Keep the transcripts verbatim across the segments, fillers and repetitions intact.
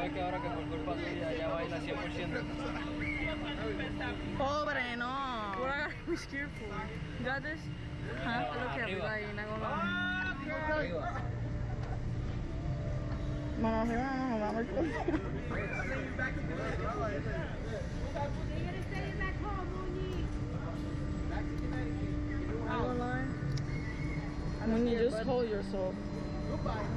es que ahora que por culpa suya ya baila cien por ciento. Pobre, no. What I gotta be scared for? You got this? Huh? Look at me, like, not gonna lie. Mano, arriba no nos vamos a I mean, you just hold yourself. Goodbye.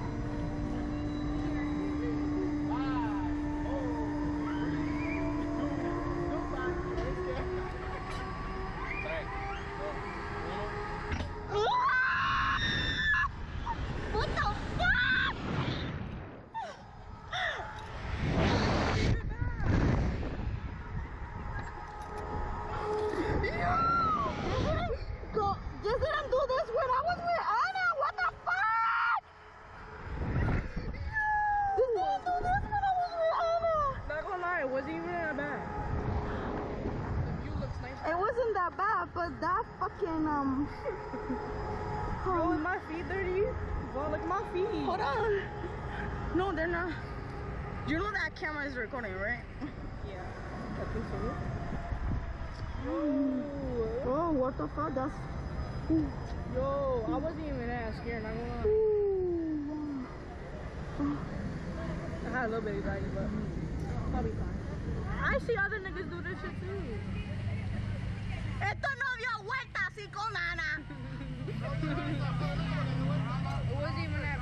But that fucking um oh, is my feet dirty? Well, look at my feet. Hold on. No, they're not. You know that camera is recording, right? Yeah, I think so. Yo. Oh, what the fuck? That's yo, I wasn't even that scared, not gonna lie. I had a little bit of anxiety, but I'll be fine. I see other niggas do this shit too. Esto no dio vuelta así con Ana. It wasn't even that